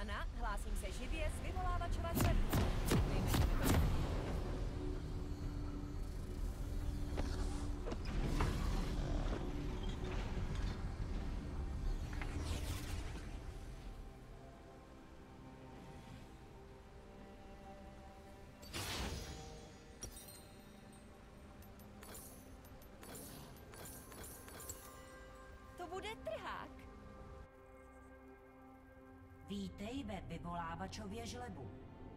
Anna, hlásím se živě z vyvolávačova zlevu. Dejme, že mi to bude trhák. Vítej ve vyvolávačově žlebu.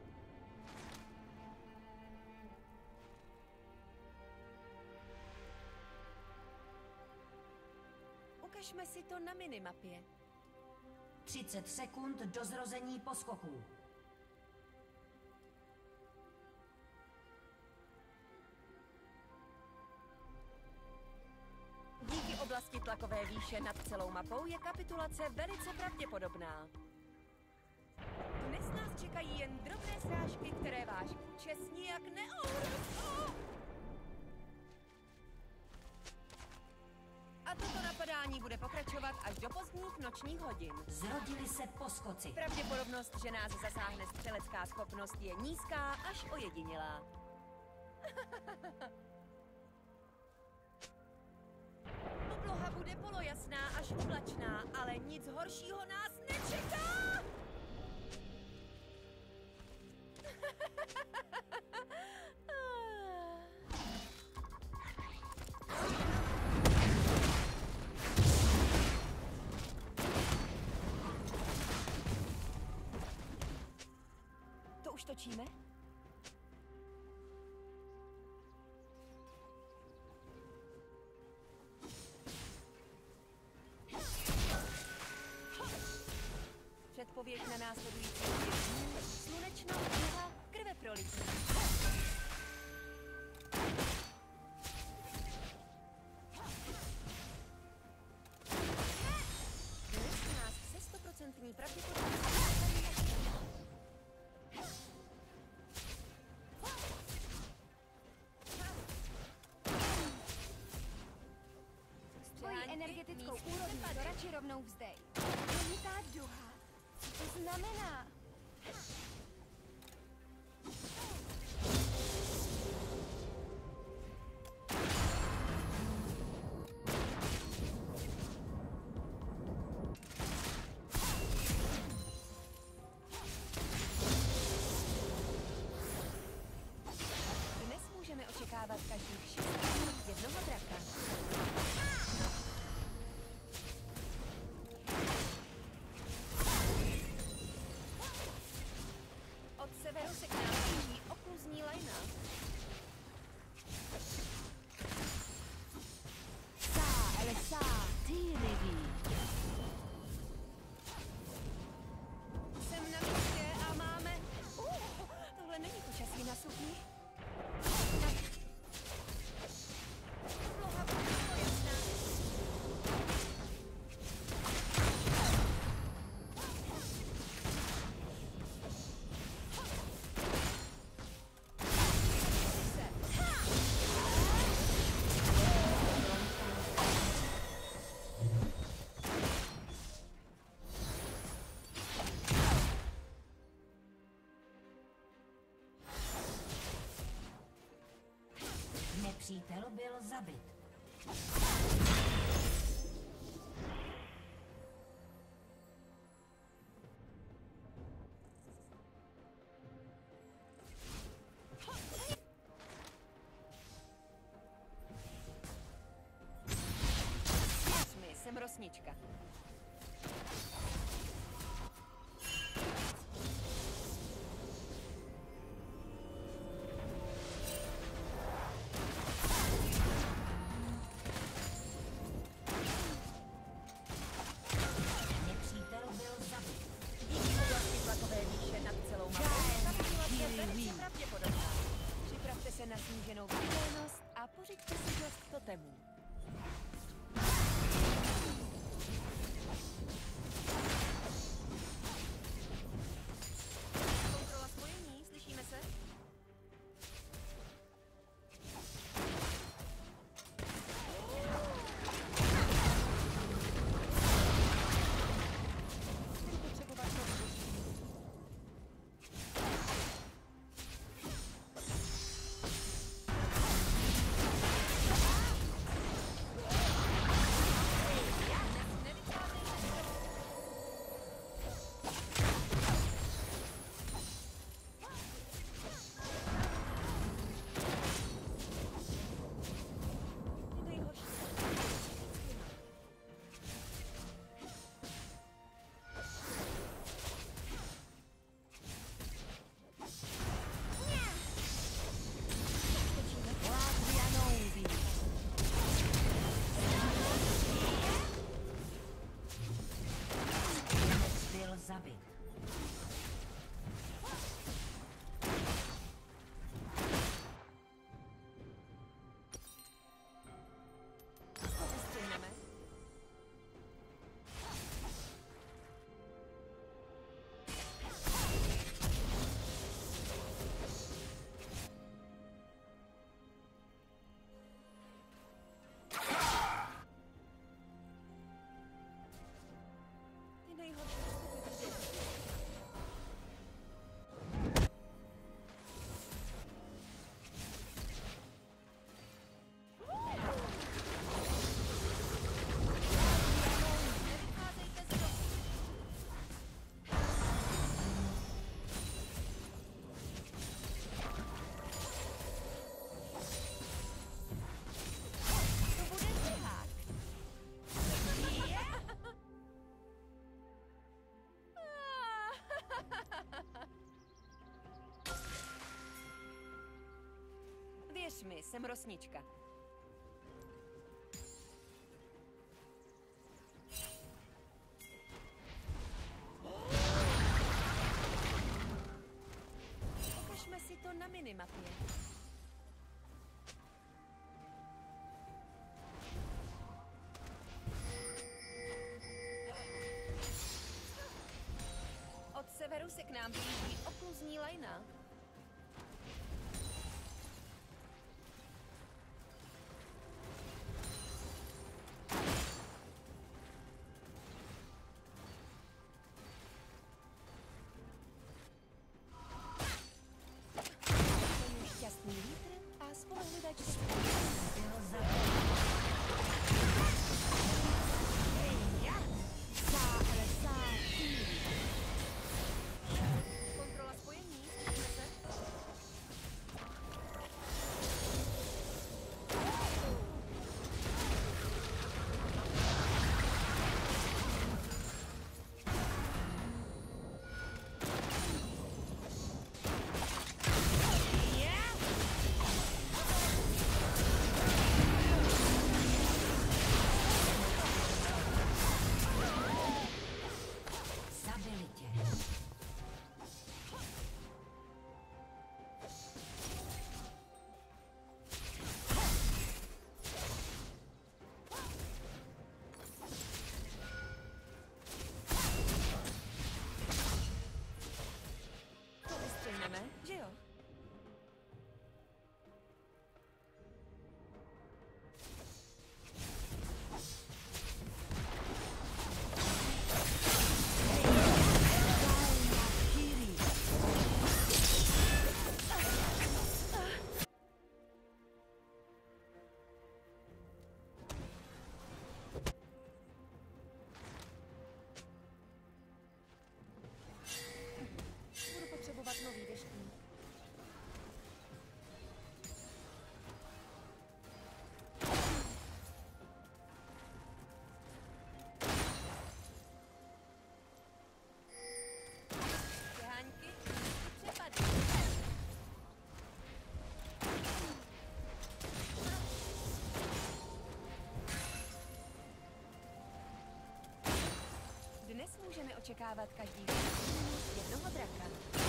Ukažme si to na minimapě. 30 sekund do zrození poskoků. Díky oblasti tlakové výše nad celou mapou je kapitulace velice pravděpodobná. Dnes nás čekají jen drobné srážky, které váš účes nijak neohrozí. A toto napadání bude pokračovat až do pozdních nočních hodin. Zrodili se poskoci. Pravděpodobnost, že nás zasáhne střelecká schopnost, je nízká až ojedinělá. Obloha bude polojasná až oblačná, ale nic horšího nás nečeká! To už točíme? Předpověď na následující 5 dní, slunečno, a krve prolití. Dnes nás se 100% pravděpodobností Svojí energetickou úrovni to radši rovnou vzdej. Limitá duha. Co to znamená? Dnes můžeme očekávat každých 6 minut jednoho draka. Od severu se k nám blíží okluzní lajna. Jsem na místě a máme... tohle není počasí na sukni. Obloha bude polojasná. Nepřítel byl zabit. Jsem rosnička. Nepřítel byl zabit. Díky oblasti tlakové výše nad celou mapou je kapitulace velice pravděpodobná. Připravte se na sníženou viditelnost a pořiďte si dost totemů. Ukaž mi, jsem rosnička. Ukažme si to na minimapě. Od severu se k nám blíží okluzní lajna. Šťastný vítr a spoluhledačství. Byl zabit. Kontrola spojení, zkusme se. Zabili tě. To vystřihneme, že jo? Budu potřebovat nový deštník. Šťáňky, přepadly. Dnes můžeme očekávat každý jednoho draka.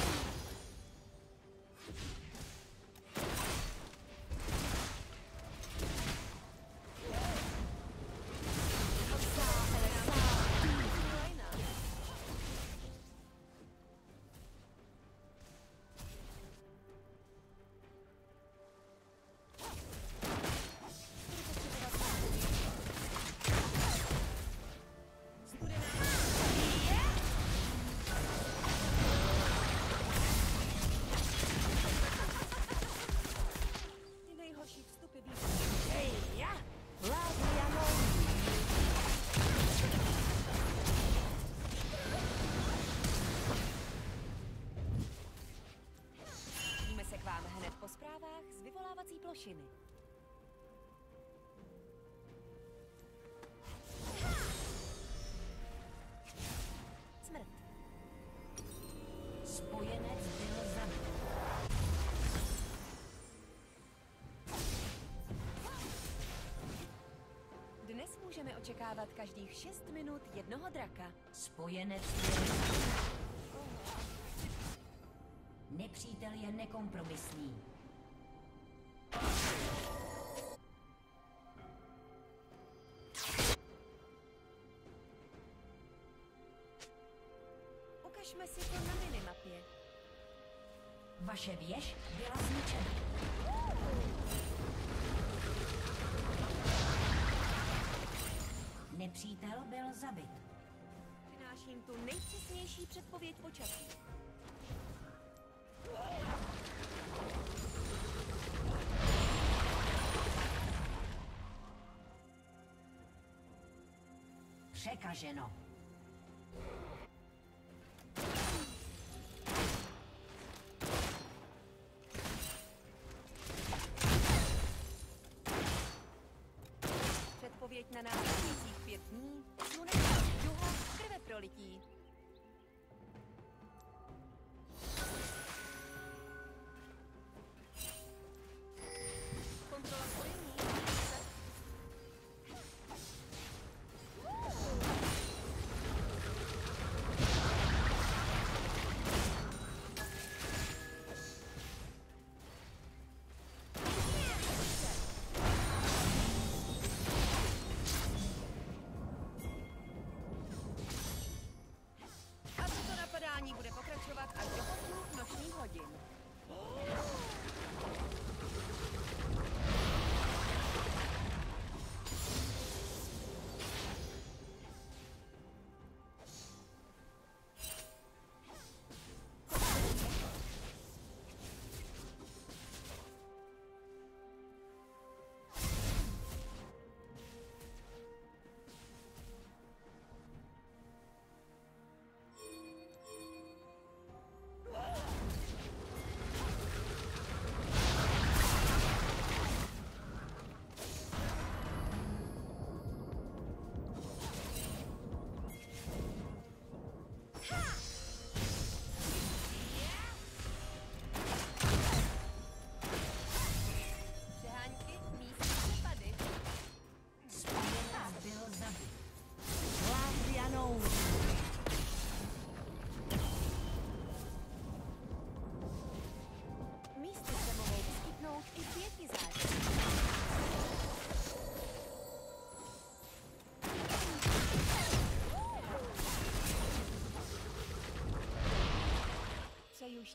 Ty nejhorší vstupy víc. Vrátíme se k vám hned po zprávách z vyvolávací plošiny. Smrt. Spojenec byl zabit. Dnes můžeme očekávat každých 6 minut jednoho draka. Spojenec byl zabit. Nepřítel je nekompromisní. Ukažme si to na minimapě. Vaše věž byla zničena. Nepřítel byl zabit. Přináším tu nejpřesnější předpověď počasí. Překaženo. Předpověď na následujících 5 dní. Sluneč, duha, krve prolití.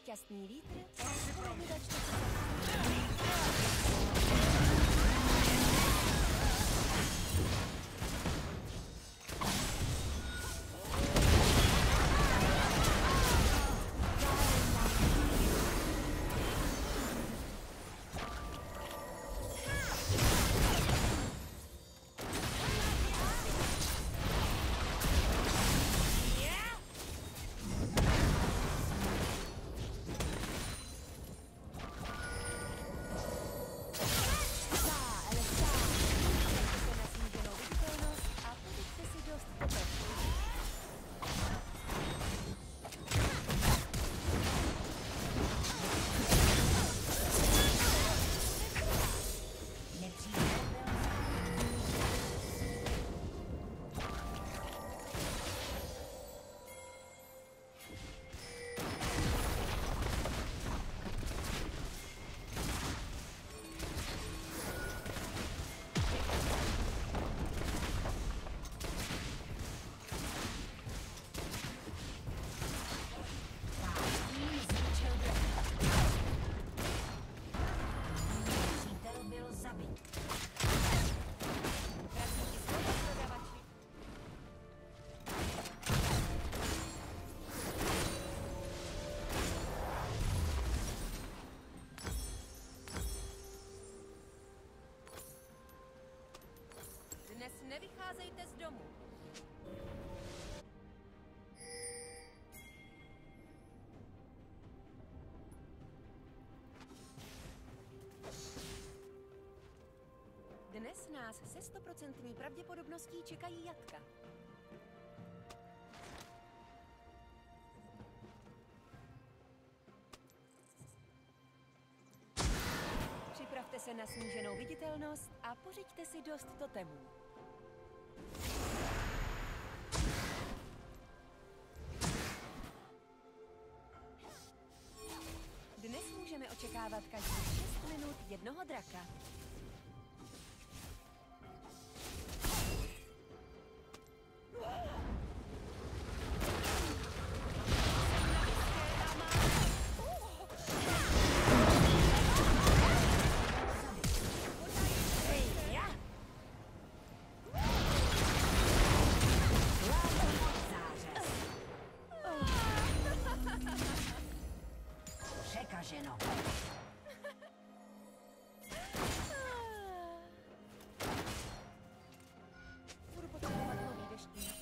šťastný vítr a spoluhledačka se Dnes nevycházejte z domu. Dnes nás se 100% pravděpodobností čekají jatka. Připravte se na sníženou viditelnost a pořiďte si dost totemů. Dnes můžeme očekávat každých 6 minut jednoho draka. Překaženo. Budu potřebovat nový deštník.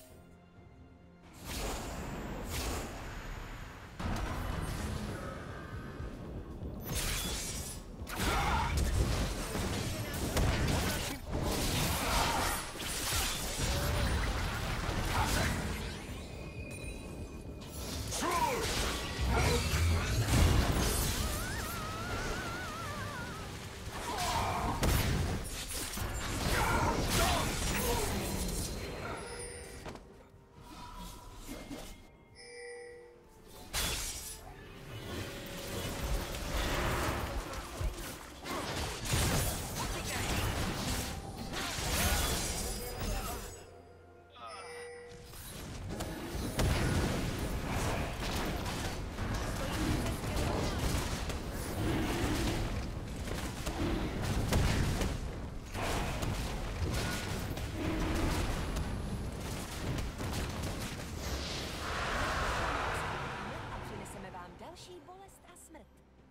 Další bolest a smrt.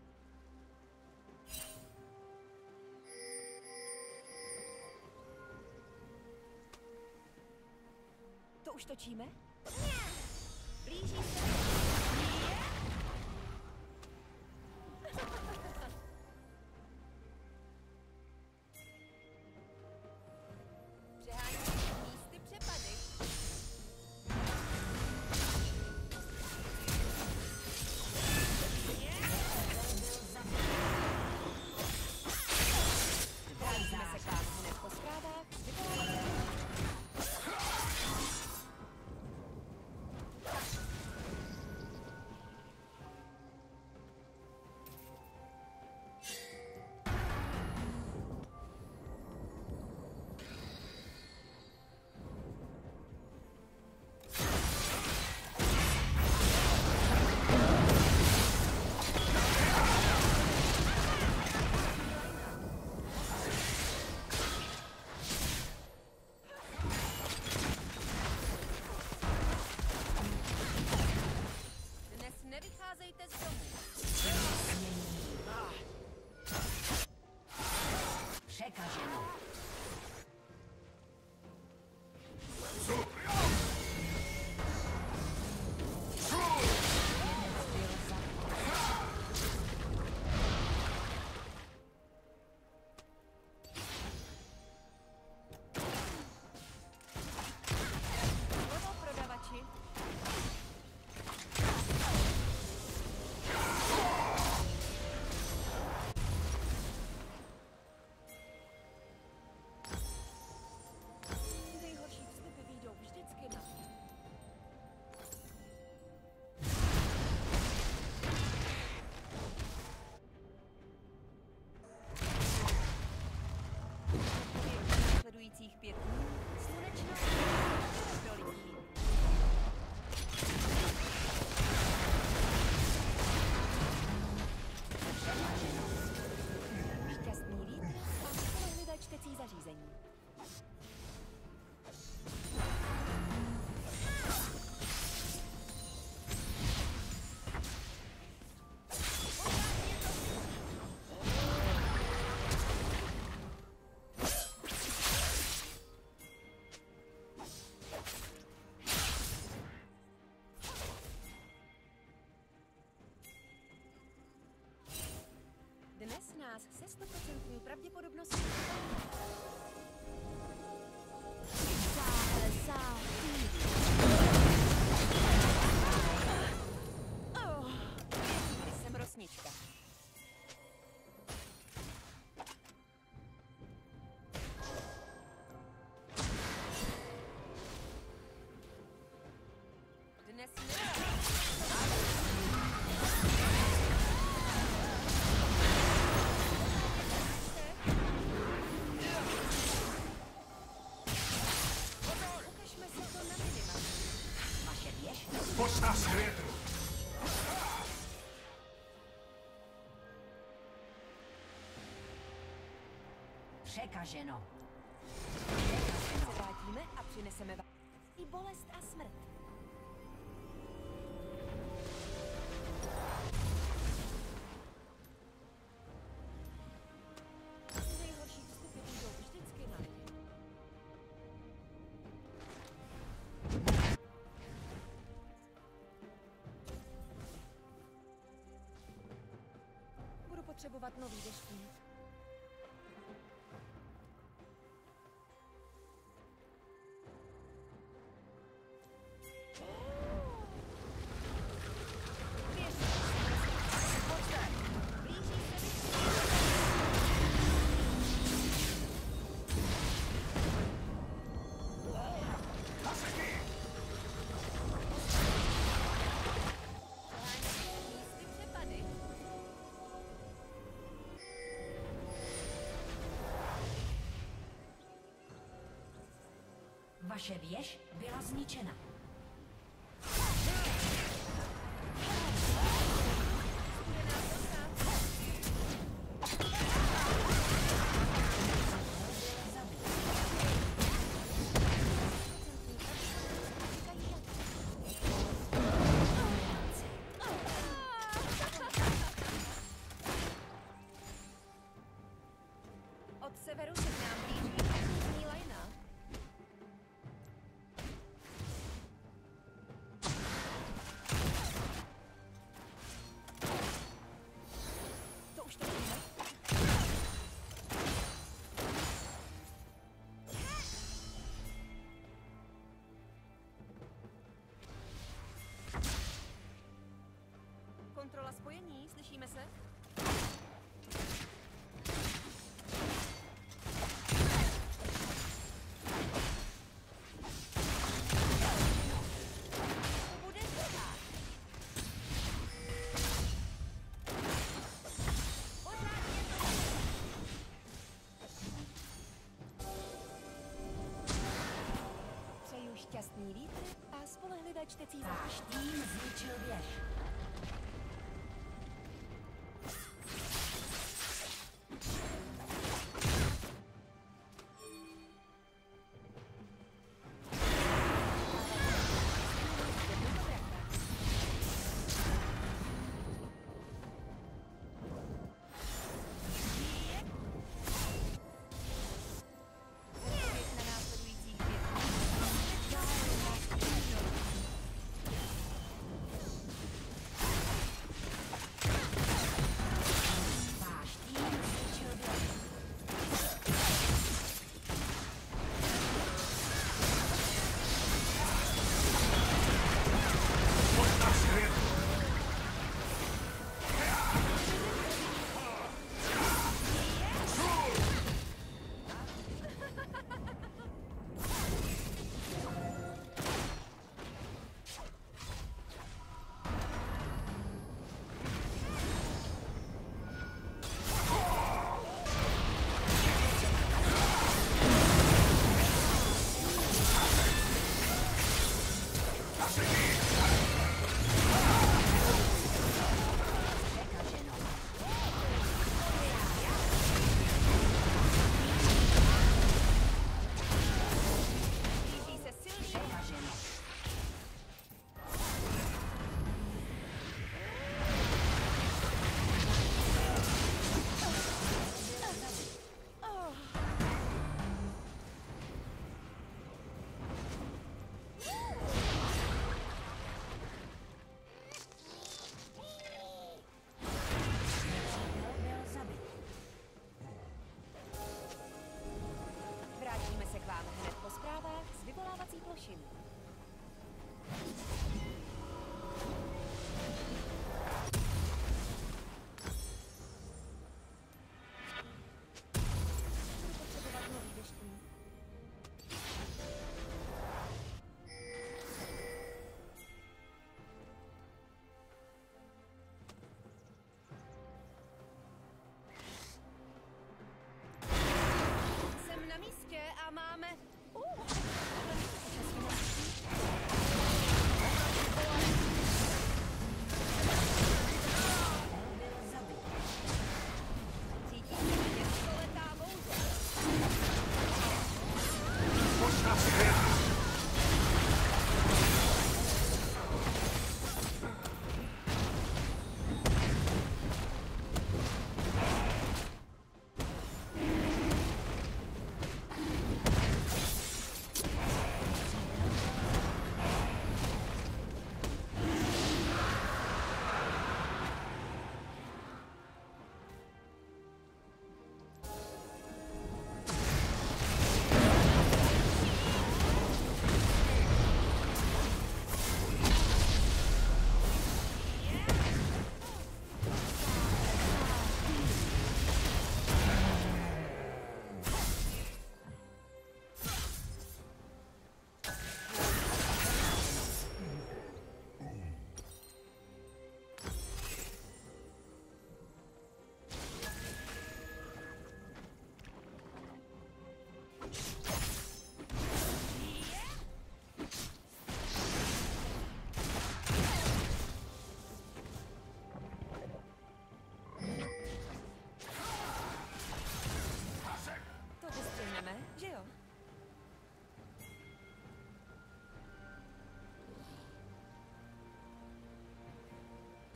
To už točíme? Blíží se. Přehání místy přepady. Postav světu! Překaženo. Se vrátíme a přineseme vám i bolest a smrt. Nejhorší vstupy jdou vždycky na lidi. Budu potřebovat nový deštník. Místy přepady. Vaše věž byla zničena. Od severu se k nám blíží první lajna. To už to víme. Kontrola spojení, slyšíme se? To bude trvat. Pořád je to. Přeju šťastný vítr a spolehlivé čtecí Váš zášť. tým zničil věž. Na následujících 5 Váš tým zničil věž. Postav světu! Překaženo. blíží se silný Překaženo. Nepřítel byl zabit. Vrátíme se k vám hned po zprávách z vyvolávací plošiny. Budu potřebovat nový deštník. Jsem na místě a máme...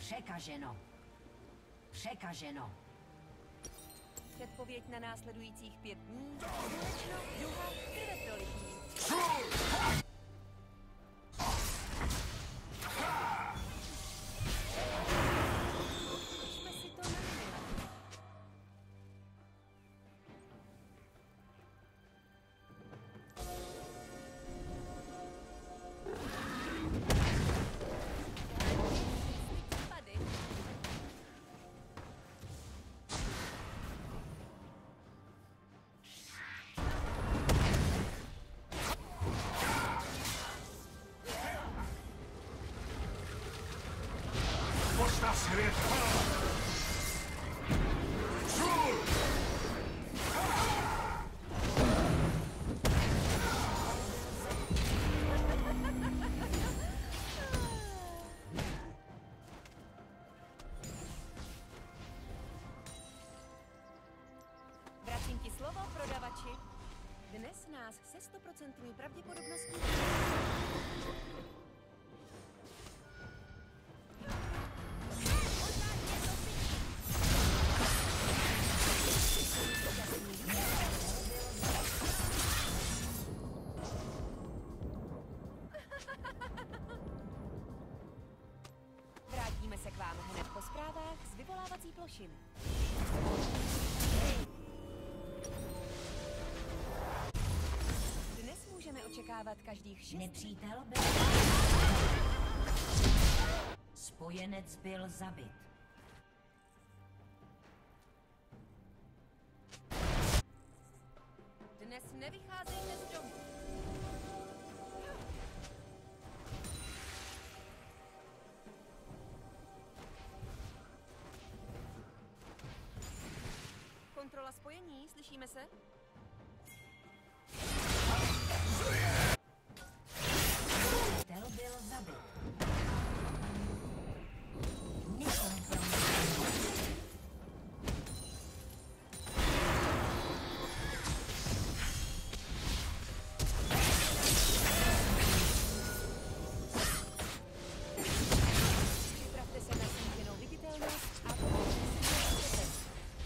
Překaženo. Překaženo. Předpověď na následujících 5 dní. Slunečno, duha, krveprolití. Jsme si to neměli. Tady. Postav světlo! Žul! Vracím ti slovo, prodavači. Dnes nás se 100% pravděpodobností... Vrátíme se k vám hned po zprávách z vyvolávací plošiny. Dnes můžeme očekávat každých 6... Nepřítel byl... Spojenec byl zabit. Dnes nevycházejte z domu. Kontrola spojení, slyšíme se? Nepřítel byl zabit. Nekompromisní. Připravte se na sníženou viditelnost a pokuste se na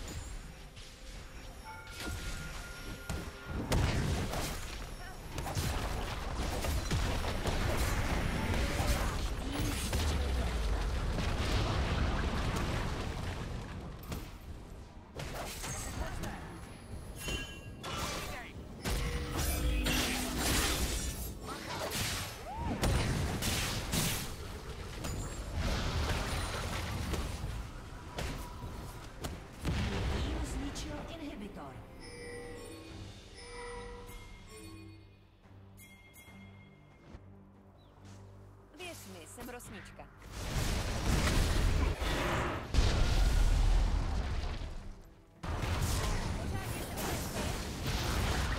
Tým zničil inhibitor. Věř mi, jsem rosnička. Pořádně se odešte.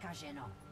překaženo.